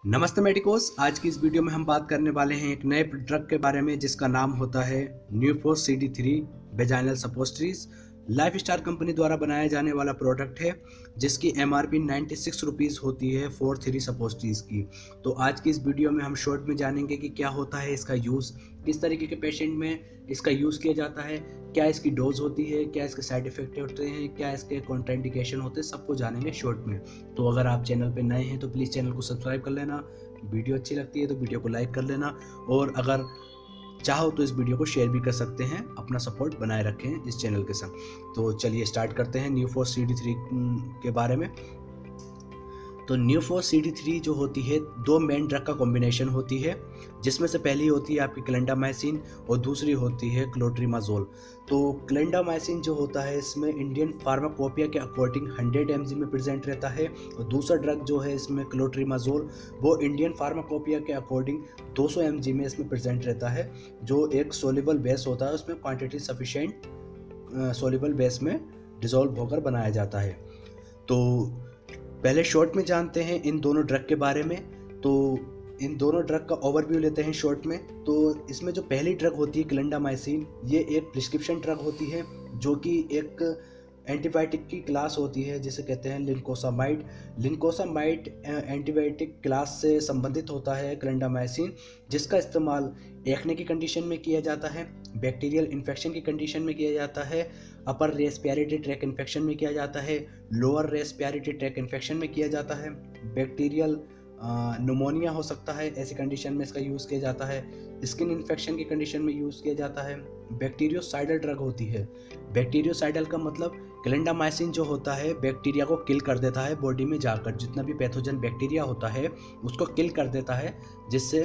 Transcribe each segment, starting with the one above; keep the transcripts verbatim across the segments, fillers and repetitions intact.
नमस्ते मेडिकोस। आज की इस वीडियो में हम बात करने वाले हैं एक नए ड्रग के बारे में जिसका नाम होता है Newforce C D three vaginal suppositories. Life Star company द्वारा बनाया जाने वाला प्रोडक्ट है जिसकी M R P ninety six rupees होती है फोर थ्री सपोस्ट्रीज की। तो आज की इस वीडियो में हम शॉर्ट में जानेंगे कि क्या होता है इसका यूज़, किस तरीके के पेशेंट में इसका यूज़ किया जाता है, क्या इसकी डोज होती है, क्या इसके साइड इफेक्ट होते हैं, क्या इसके कॉन्ट्राइंडिकेशन होते हैं, सबको जानेंगे शॉर्ट में। तो अगर आप चैनल पे नए हैं तो प्लीज़ चैनल को सब्सक्राइब कर लेना, वीडियो अच्छी लगती है तो वीडियो को लाइक कर लेना और अगर चाहो तो इस वीडियो को शेयर भी कर सकते हैं, अपना सपोर्ट बनाए रखें इस चैनल के संग। तो चलिए स्टार्ट करते हैं न्यूफोर्स सी डी थ्री के बारे में। तो न्यूफोर्स सी डी थ्री जो होती है दो मेन ड्रग का कॉम्बिनेशन होती है, जिसमें से पहली होती है आपकी क्लेंडामाइसिन और दूसरी होती है क्लोट्रिमाजोल। तो क्लेंडामाइसिन जो होता है इसमें इंडियन फार्माकोपिया के अकॉर्डिंग हंड्रेड एम जी में प्रेजेंट रहता है और दूसरा ड्रग जो है इसमें क्लोट्रिमाजोल वो इंडियन फार्माकोपिया के according to hundred M G में इसमें प्रेजेंट रहता है, जो एक सोल्यूबल बेस होता है, उसमें क्वांटिटी सफिशिएंट सोल्यूबल बेस में डिसॉल्व होकर बनाया जाता है। तो पहले शॉर्ट में जानते हैं इन दोनों ड्रग के बारे में। तो इन दोनों ड्रग का ओवरव्यू लेते हैं शॉर्ट में। तो इसमें जो पहली ड्रग होती है क्लेंडामाइसिन, ये एक प्रिस्क्रिप्शन ड्रग होती है जो कि एक एंटीबायोटिक की क्लास होती है जिसे कहते हैं लिंकोसामाइड। लिंकोसामाइड एंटीबायोटिक क्लास से संबंधित होता है क्लेंडामाइसिन, जिसका इस्तेमाल एक्ने की कंडीशन में किया जाता है, बैक्टीरियल इन्फेक्शन की कंडीशन में किया जाता है, अपर रेस्पिरेटरी ट्रैक इन्फेक्शन में किया जाता है, लोअर रेस्पिरेटरी ट्रैक इन्फेक्शन में किया जाता है, बैक्टीरियल न्यूमोनिया हो सकता है, ऐसी कंडीशन में इसका यूज़ किया जाता है, स्किन इन्फेक्शन की कंडीशन में यूज़ किया जाता है। बैक्टीरियोसाइडल ड्रग होती है। बैक्टीरियोसाइडल का मतलब क्लेंडामाइसिन जो होता है बैक्टीरिया को किल कर देता है बॉडी में जाकर, जितना भी पैथोजन बैक्टीरिया होता है उसको किल कर देता है, जिससे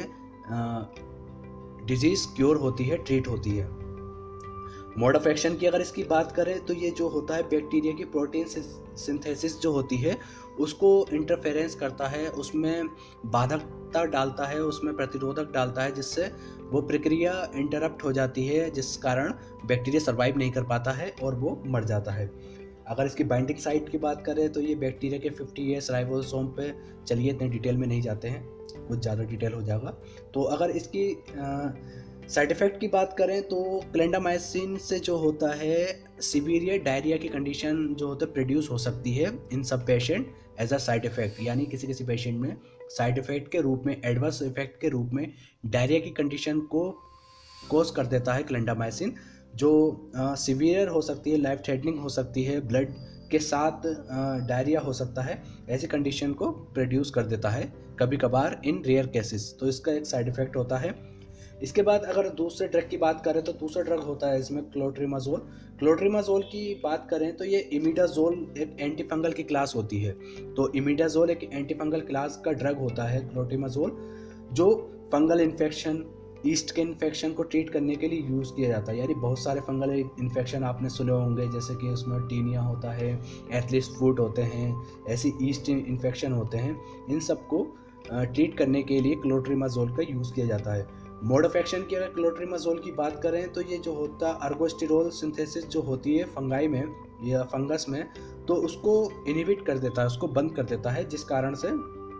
डिजीज़ क्योर होती है, ट्रीट होती है। मोड ऑफ एक्शन की अगर इसकी बात करें तो ये जो होता है बैक्टीरिया की प्रोटीन सिंथेसिस जो होती है उसको इंटरफेरेंस करता है, उसमें बाधकता डालता है, उसमें प्रतिरोधक डालता है, जिससे वो प्रक्रिया इंटरप्ट हो जाती है, जिस कारण बैक्टीरिया सर्वाइव नहीं कर पाता है और वो मर जाता है। अगर इसकी बाइंडिंग साइट की बात करें तो ये बैक्टीरिया के फिफ्टी एस राइबोसोम पे, चलिए इतने डिटेल में नहीं जाते हैं, कुछ ज़्यादा डिटेल हो जाएगा। तो अगर इसकी आ, साइड इफ़ेक्ट की बात करें तो क्लेंडामाइसिन से जो होता है सीवियर डायरिया की कंडीशन जो होता है प्रोड्यूस हो सकती है इन सब patient as a side effect, यानी किसी किसी पेशेंट में साइड इफ़ेक्ट के रूप में, एडवर्स इफ़ेक्ट के रूप में डायरिया की कंडीशन को कोज कर देता है क्लेंडामाइसिन, जो सीवियर हो सकती है, लाइफ थ्रेटनिंग हो सकती है, ब्लड के साथ डायरिया हो सकता है, ऐसी कंडीशन को प्रोड्यूस कर देता है कभी कभार इन रेयर केसेस। तो इसका एक साइड इफ़ेक्ट होता है। इसके बाद अगर दूसरे ड्रग की बात करें तो दूसरा ड्रग होता है इसमें क्लोट्रिमाजोल। क्लोट्रिमाजोल की बात करें तो ये इमिडाजोल एक एंटीफंगल की क्लास होती है। तो इमिडाजोल एक एंटीफंगल क्लास का ड्रग होता है क्लोट्रिमाजोल, जो फंगल इन्फेक्शन, ईस्ट के इन्फेक्शन को ट्रीट करने के लिए यूज़ किया जाता है। यानी बहुत सारे फंगल इन्फेक्शन आपने सुने होंगे, जैसे कि उसमें टीनिया होता है, एथलीट फुट होते हैं, ऐसी ईस्ट इन्फेक्शन होते हैं, इन सबको ट्रीट करने के लिए क्लोट्रिमाजोल का यूज़ किया जाता है। मोड ऑफ एक्शन की अगर क्लोट्रिमाजोल की बात करें तो ये जो होता है अर्गोस्टिरोल सिंथेसिस जो होती है फंगाई में या फंगस में, तो उसको इनहिबिट कर देता है, उसको बंद कर देता है, जिस कारण से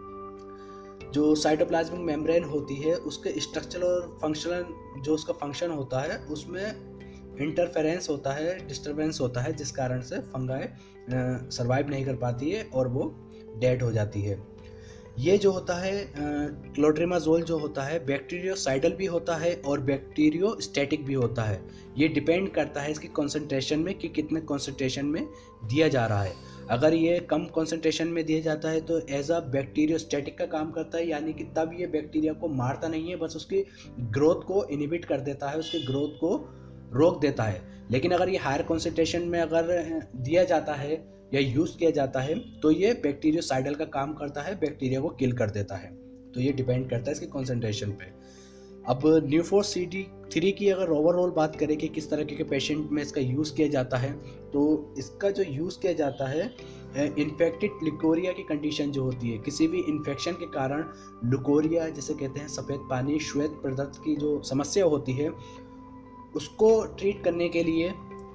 जो साइटोप्लाज्मिक मेम्ब्रेन होती है उसके स्ट्रक्चरल और फंक्शनल जो उसका फंक्शन होता है उसमें इंटरफेरेंस होता है, डिस्टर्बेंस होता है, जिस कारण से फंगाई सर्वाइव नहीं कर पाती है और वो डेड हो जाती है। ये जो होता है क्लोट्रिमाजोल जो होता है बैक्टीरियोसाइडल भी होता है और बैक्टीरियोस्टैटिक भी होता है। ये डिपेंड करता है इसकी कंसंट्रेशन में कि कितने कंसंट्रेशन में दिया जा रहा है। अगर ये कम कंसंट्रेशन में दिया जाता है तो एज अ बैक्टीरियोस्टैटिक का काम करता है, यानी कि तब ये बैक्टीरिया को मारता नहीं है, बस उसकी ग्रोथ को इनहिबिट कर देता है, उसकी ग्रोथ को रोक देता है। लेकिन अगर ये हायर कंसंट्रेशन में अगर दिया जाता है या यूज़ किया जाता है तो ये बैक्टीरियोसाइडल का काम करता है, बैक्टीरिया को किल कर देता है। तो ये डिपेंड करता है इसके कंसंट्रेशन पे। अब न्यूफोर्स सी डी थ्री की अगर ओवरऑल बात करें कि किस तरह के पेशेंट में इसका यूज़ किया जाता है, तो इसका जो यूज़ किया जाता है इन्फेक्टेड लिकोरिया की कंडीशन जो होती है, किसी भी इन्फेक्शन के कारण लिकोरिया जिसे कहते हैं सफ़ेद पानी, श्वेत पदार्थ की जो समस्या होती है, उसको ट्रीट करने के लिए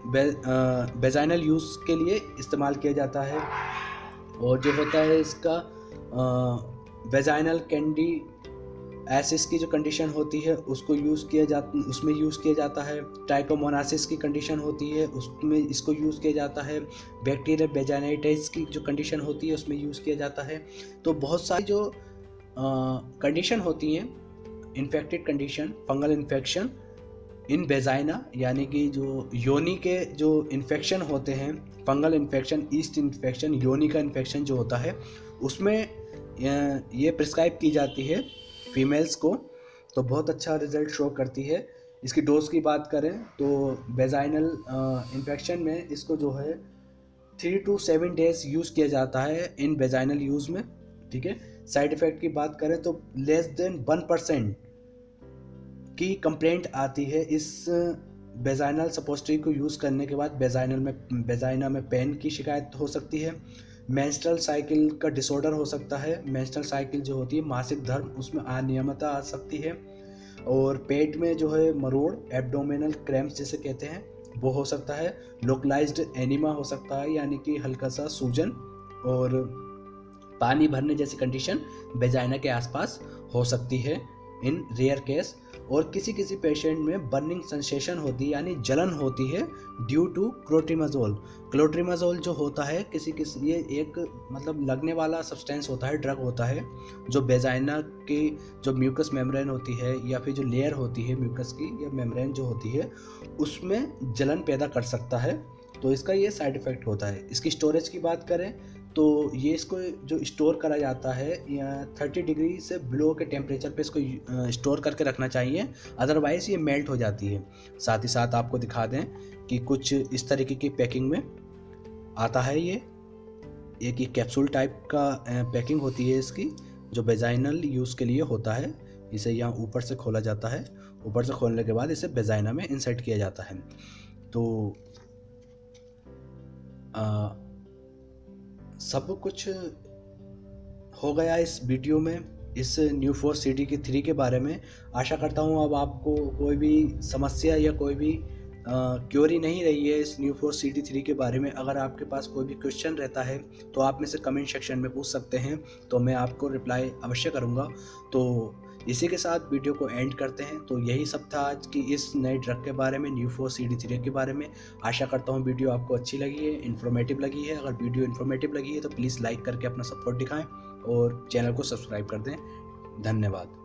वेजाइनल यूज़ के लिए इस्तेमाल किया जाता है। और जो होता है इसका वेजाइनल कैंडी एसिस की जो कंडीशन होती है उसको यूज़ किया जाता उसमें यूज़ किया जाता है। ट्राइकोमोनासिस की कंडीशन होती है उसमें इसको यूज़ किया जाता है। बैक्टीरियल वेजाइनाइटिस की जो कंडीशन होती है उसमें यूज़ किया जाता है। तो बहुत सारी जो कंडीशन होती हैं, infected condition, fungal infection in vagina, यानी कि जो योनि के जो इन्फेक्शन होते हैं, फंगल इन्फेक्शन, ईस्ट इन्फेक्शन, योनि का इन्फेक्शन जो होता है उसमें ये प्रिस्क्राइब की जाती है फीमेल्स को। तो बहुत अच्छा रिजल्ट शो करती है। इसकी डोज की बात करें तो वेजाइनल इन्फेक्शन में इसको जो है three to seven days use किया जाता है इन वेजाइनल यूज़ में, ठीक है। साइड इफ़ेक्ट की बात करें तो लेस देन वन परसेंट की कंप्लेंट आती है इस वेजाइनल सपोस्ट्री को यूज़ करने के बाद। वेजाइनल में वेजाइना में पेन की शिकायत हो सकती है। मेंस्ट्रुअल साइकिल का डिसऑर्डर हो सकता है। मेंस्ट्रुअल साइकिल जो होती है, मासिक धर्म, उसमें अनियमितता आ सकती है। और पेट में जो है मरोड़, एब्डोमिनल क्रैम्प्स जिसे कहते हैं, वो हो सकता है। लोकलाइज्ड एनीमा हो सकता है, यानी कि हल्का सा सूजन और पानी भरने जैसी कंडीशन वेजाइना के आसपास हो सकती है इन रेयर केस। और किसी किसी पेशेंट में बर्निंग सेंसेशन होती है, यानी जलन होती है ड्यू टू क्लोट्रिमाजोल। क्लोट्रिमाजोल जो होता है किसी किसी ये एक मतलब लगने वाला सब्सटेंस होता है, ड्रग होता है, जो वेजाइना की जो म्यूकस मेम्ब्रेन होती है या फिर जो लेयर होती है म्यूकस की या मेम्ब्रेन जो होती है उसमें जलन पैदा कर सकता है। तो इसका ये साइड इफ़ेक्ट होता है। इसकी स्टोरेज की बात करें तो ये इसको जो स्टोर करा जाता है या थर्टी डिग्री से बिलो के टेम्परेचर पे इसको स्टोर करके रखना चाहिए, अदरवाइज़ ये मेल्ट हो जाती है। साथ ही साथ आपको दिखा दें कि कुछ इस तरीके की पैकिंग में आता है। ये एक ये कैप्सूल टाइप का पैकिंग होती है इसकी, जो वेजाइनल यूज़ के लिए होता है। इसे यहाँ ऊपर से खोला जाता है, ऊपर से खोलने के बाद इसे वेजाइना में इंसर्ट किया जाता है। तो आ, सब कुछ हो गया इस वीडियो में इस न्यू फोर सी डी की थ्री के बारे में। आशा करता हूँ अब आपको कोई भी समस्या या कोई भी क्योरी नहीं रही है इस new four C D three के बारे में। अगर आपके पास कोई भी क्वेश्चन रहता है तो आप में से कमेंट सेक्शन में पूछ सकते हैं, तो मैं आपको रिप्लाई अवश्य करूँगा। तो इसी के साथ वीडियो को एंड करते हैं। तो यही सब था आज की इस नए ड्रग के बारे में, new four C D three के बारे में। आशा करता हूँ वीडियो आपको अच्छी लगी है, इन्फॉर्मेटिव लगी है। अगर वीडियो इन्फॉर्मेटिव लगी है तो प्लीज़ लाइक करके अपना सपोर्ट दिखाएं और चैनल को सब्सक्राइब कर दें। धन्यवाद।